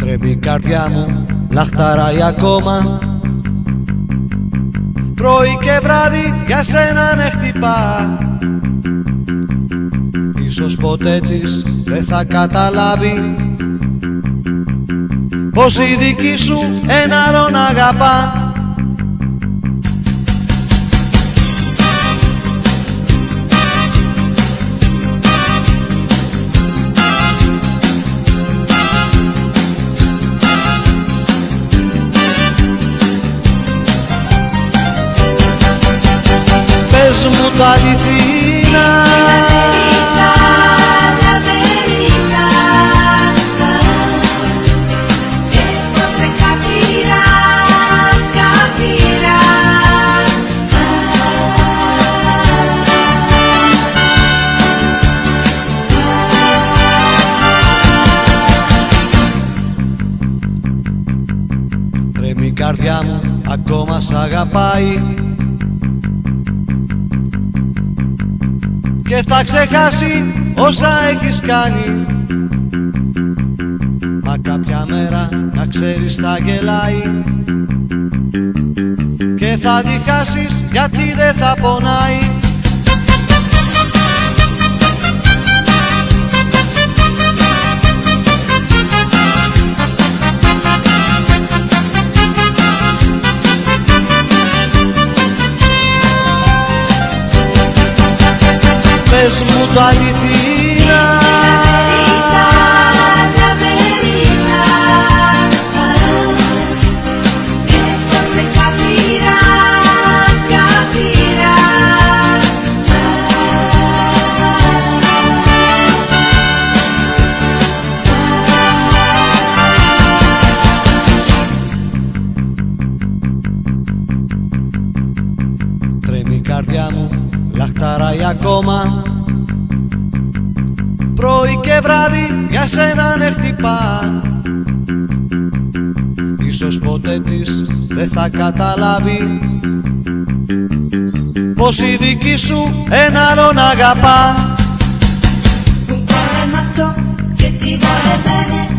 Τρέμει η καρδιά μου, λαχταράει ακόμα. Πρωί και βράδυ για σένα ναι χτυπά. Ίσως ποτέ της δεν θα καταλάβει πως η δική σου ένα άλλον αγαπά. Πες μου το αληθινά, τρέμει η καρδιά μου, ακόμα σ' αγαπάει και θα ξεχάσει όσα έχεις κάνει. Μα κάποια μέρα να ξέρεις θα γελάει και θα τη χάσεις γιατί δεν θα πονάει. Πες μου το αληθινά, τρέμει η καρδιά μου, λαχταράει ακόμα. Πρωί και βράδυ για σένα ναι χτυπά. Ίσως ποτέ της δεν θα καταλάβει πως η δική σου ένα άλλον αγαπά. Un cuore matto che ti vuole bene.